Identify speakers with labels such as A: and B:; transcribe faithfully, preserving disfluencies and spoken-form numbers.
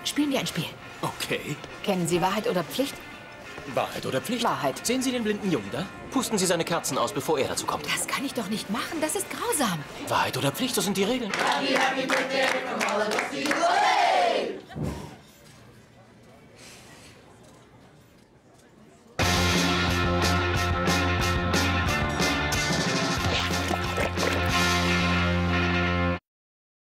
A: Spielen wir ein Spiel.
B: Okay.
A: Kennen Sie Wahrheit oder Pflicht?
B: Wahrheit oder Pflicht?
A: Wahrheit.
B: Sehen Sie den blinden Jungen da? Pusten Sie seine Kerzen aus, bevor er dazu kommt.
A: Das kann ich doch nicht machen. Das ist grausam.
B: Wahrheit oder Pflicht, das sind die Regeln.
C: Happy, happy birthday from all of us to you.